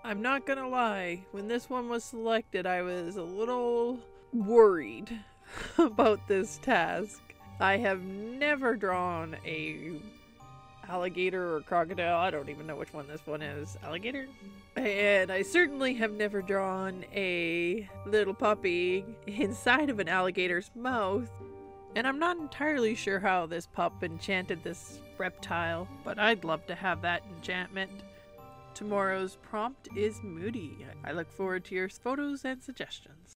I'm not gonna lie, when this one was selected, I was a little worried about this task. I have never drawn a alligator or crocodile. I don't even know which one this one is. Alligator? And I certainly have never drawn a little puppy inside of an alligator's mouth. And I'm not entirely sure how this pup enchanted this reptile, but I'd love to have that enchantment. Tomorrow's prompt is moody. I look forward to your photos and suggestions.